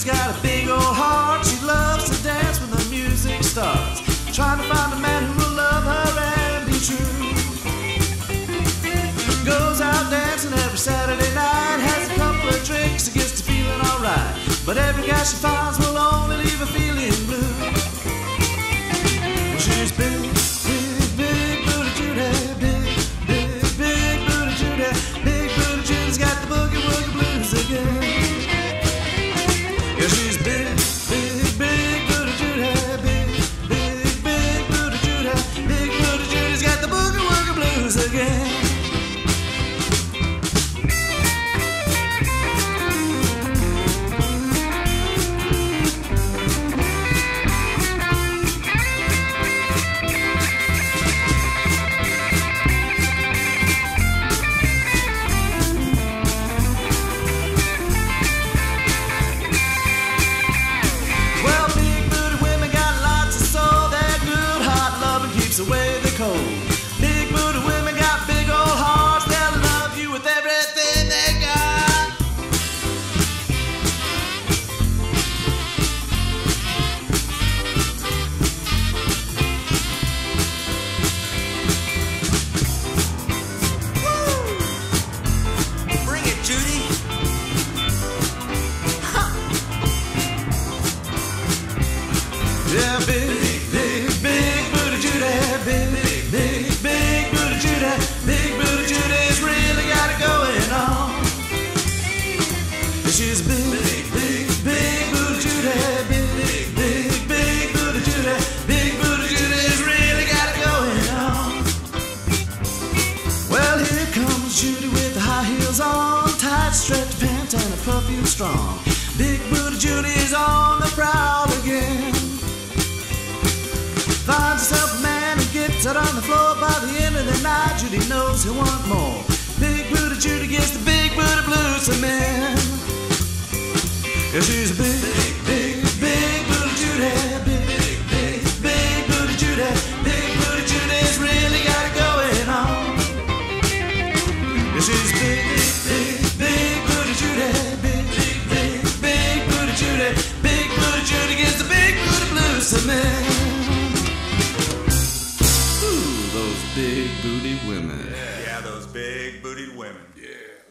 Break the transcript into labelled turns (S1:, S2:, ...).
S1: got a big old heart. She loves to dance when the music starts, trying to find a man who will love her and be true. Goes out dancing every Saturday night, has a couple of drinks and gets to feeling alright. But every guy she finds will only leave her feeling blue. Well, she's big, big, big booty Judy, big, big, big booty Judy, big booty Judy's got the boogie woogie blues again. Yeah, she's big, big, big booty Judy, big, big, big booty Judy, big booty Judy's got the boogie woogie blues again. Away the cold. Big booty women got big old hearts. They'll love you with everything they got. Woo! Bring it, Judy. Huh. Yeah, big, big, big booty Judy. Big, big, big booty Judy, big booty Judy's really got it going on. She's big, big, big booty Judy, big, big, big booty Judy, big booty Judy's really got it going on. Well, here comes Judy with the high heels on, tight stretch pants and a perfume strong. Big booty Judy is on the prowl again. Finds herself a man who gets out on the floor. By the end of the night, Judy knows he'll want more. Big booty Judy gets the big booty blues to men. Yeah, she's a big, big, big booty Judy, big, big, big booty Judy, big booty Judy's really got it going on. Yeah, she's big, big, big booty Judy, big, big, big booty Judy, big booty Judy gets the big booty blues to men. Those big booty women.
S2: Yeah, those big bootied women.
S3: Yeah.